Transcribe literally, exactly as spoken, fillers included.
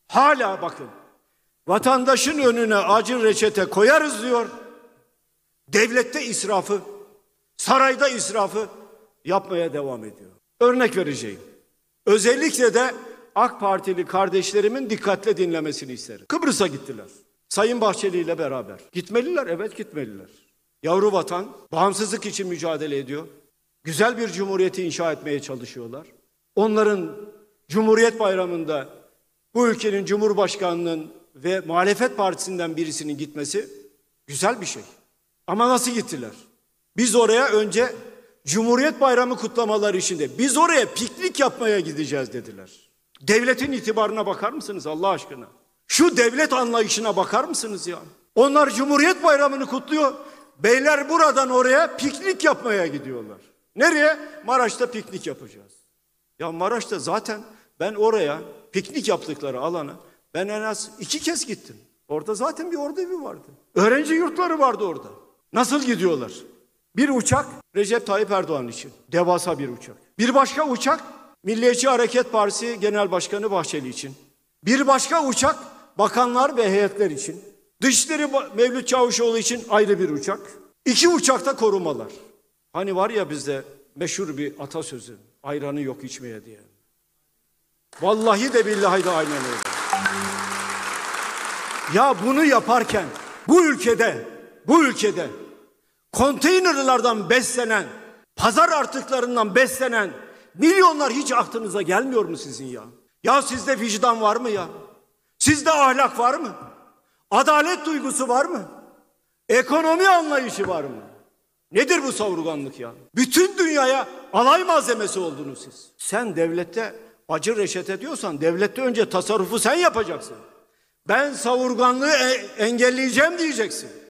Hala bakın, vatandaşın önüne acil reçete koyarız diyor. Devlette israfı, sarayda israfı yapmaya devam ediyor. Örnek vereceğim. Özellikle de AK Partili kardeşlerimin dikkatle dinlemesini isterim. Kıbrıs'a gittiler. Sayın Bahçeli ile beraber. Gitmeliler, evet gitmeliler. Yavru vatan bağımsızlık için mücadele ediyor. Güzel bir cumhuriyeti inşa etmeye çalışıyorlar. Onların Cumhuriyet Bayramı'nda bu ülkenin Cumhurbaşkanı'nın ve muhalefet partisinden birisinin gitmesi güzel bir şey. Ama nasıl gittiler? Biz oraya önce Cumhuriyet Bayramı kutlamaları içinde biz oraya piknik yapmaya gideceğiz dediler. Devletin itibarına bakar mısınız Allah aşkına? Şu devlet anlayışına bakar mısınız ya? Onlar Cumhuriyet Bayramı'nı kutluyor. Beyler buradan oraya piknik yapmaya gidiyorlar. Nereye? Maraş'ta piknik yapacağız. Ya Maraş'ta zaten ben oraya piknik yaptıkları alana ben en az iki kez gittim. Orada zaten bir ordu vardı. Öğrenci yurtları vardı orada. Nasıl gidiyorlar? Bir uçak Recep Tayyip Erdoğan için. Devasa bir uçak. Bir başka uçak Milliyetçi Hareket Partisi Genel Başkanı Bahçeli için. Bir başka uçak bakanlar ve heyetler için. Dışişleri Mevlüt Çavuşoğlu için ayrı bir uçak. İki uçakta korumalar. Hani var ya bizde meşhur bir atasözü. Ayranı yok içmeye diye. Vallahi de billahi de aynen öyle. Ya bunu yaparken bu ülkede, bu ülkede konteynerlardan beslenen, pazar artıklarından beslenen milyonlar hiç aklınıza gelmiyor mu sizin ya? Ya sizde vicdan var mı ya? Sizde ahlak var mı? Adalet duygusu var mı? Ekonomi anlayışı var mı? Nedir bu savurganlık ya? Bütün dünyaya alay malzemesi oldunuz siz. Sen devlette acı reçete diyorsan devlette önce tasarrufu sen yapacaksın. Ben savurganlığı e- engelleyeceğim diyeceksin.